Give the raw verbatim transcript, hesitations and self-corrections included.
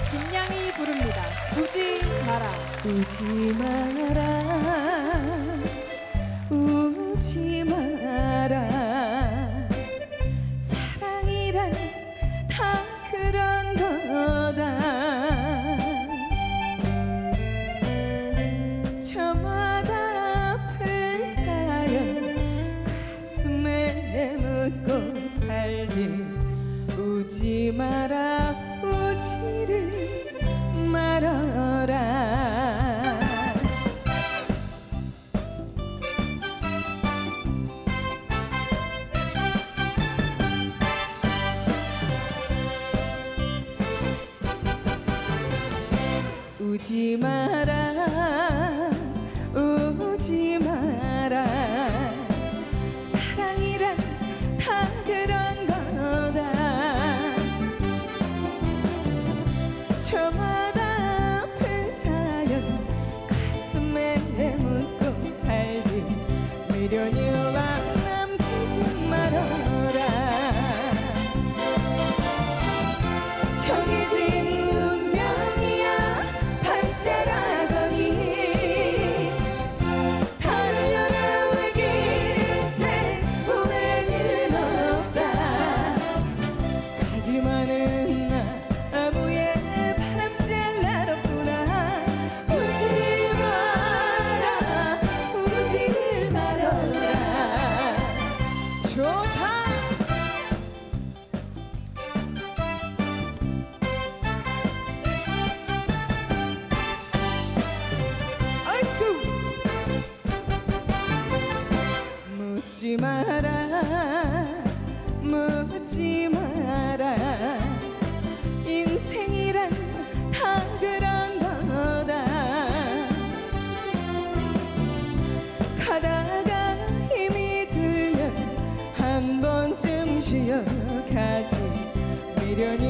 김양이 부릅니다. 우지 마라. 우지 마라 우지 마라 사랑이란 다 그런 거다. 저마다 아픈 사연 가슴에 묻고 살지. 우지 마라 우지를 말아라. 우지 마라 우지 마라 사랑이란 다 그런 거다. 저마다 아픈 사연 가슴에 묻고 살지. 미련이와 남기지 말아라. 정해진 묻지 마라 묻지 마라 인생이란 다 그런 거다. 가다가 힘이 들면 한 번쯤 쉬어가지. 미련이